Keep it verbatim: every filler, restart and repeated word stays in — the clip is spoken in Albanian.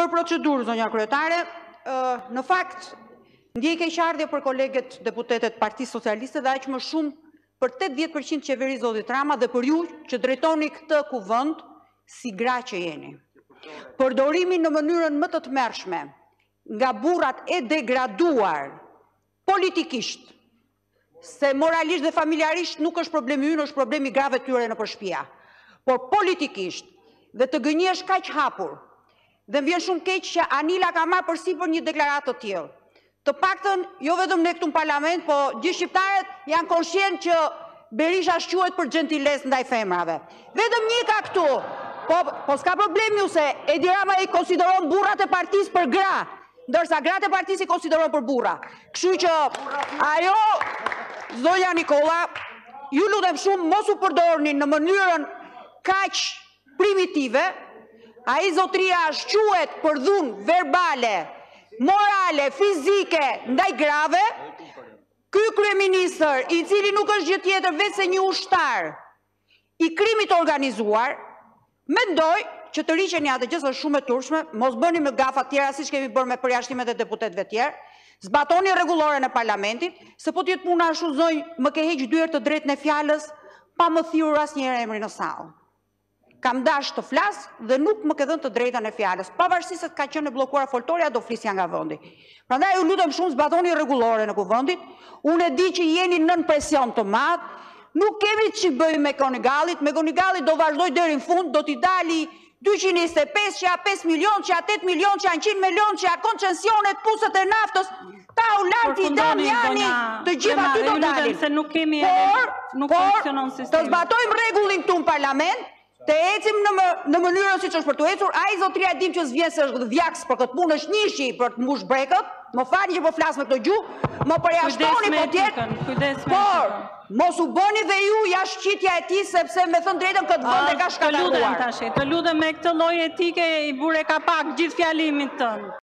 Për procedurë, zonja kryetare, në fakt, ndjej keqardhje për kolegët deputetet Partisë Socialiste dhe aq më shumë për tetëdhjetë përqind qeveri Zotit Rama dhe për ju që drejtoni këtë kuvend si gra që jeni. Përdorimin në mënyrën më të tmerrshme nga burrat e degraduar politikisht, se moralisht dhe familjarisht nuk është problemi ynë, është problemi grave tyre në përshpia, por politikisht dhe të gënjesh kaq hapur, dhe më vjen shumë keq që Anila ka marrë përsipër një deklaratë të tillë. Të paktën, jo vetëm ne këtu në parlament, po gjithë shqiptarët janë konshient që Berisha shquhet për gentiles ndaj femrave. Vetëm një ka këtu, po, po s'ka problemi ju se Edi Rama i konsideron burrat e partisë për gra, ndërsa gratë e partisë i konsideron për burra. Kështu që ajo, zonja Nikola, ju lutem shumë mos u përdorni në mënyrën kaq primitive. Ai zotria shquhet për dhunë verbale, morale, fizike ndaj grave. Ky kryeministër, i cili nuk është gjë tjetër veç se një ushtar i krimit organizuar, mendoj që të riqeni atë gjë është shumë e turpshme, mos bëni me gafa të tjera siç kemi bërë me përjashtimet e deputetëve të tjerë, zbatoni rregulloren e parlamentit, se po të jetë puna ashtu zonjë, më ke heq dyert të drejtën e fjalës pa më thirrur asnjëherë emrin në sallë. Kam dash të flas dhe nuk më ke dhënë të drejtën e fjalës. Pavarësisht se ka qenë e bllokuar foltoria, do flisja nga vendi. Prandaj ju lutem shumë zbatoni rregulloren e kuvendit. Unë e di që jeni nën presion të madh. Nuk kemi ç'i bëjmë me Konigallit. Me Konigallit do vazhdoj deri në fund, do t'i dali dyqind e njëzet e pesë, që ja pesë milion, që ja tetë milion, që ja njëqind milion, që ja koncesionet, pusët e naftës, ta u larti, Damiani, të gjitha ty do dalin. Por, të zbatojmë rregullin këtu në parlament, të ecim në mënyrën siç është për të ecur. Ai zotria e dim që s'vjen se është vjaks për këtë punë, është njëshi për të mbush brekët. Më falni që po flas me këtë gjuhë, më përjashtoni po tjetër. Por, mos u bëni dhe ju jashtëqitja e tij, sepse me thënë drejtën këtë vend e ka shkatëruar. Të lutem tash, të lutem me këtë lloj etike i bure kapak gjithë fjalimin tënd.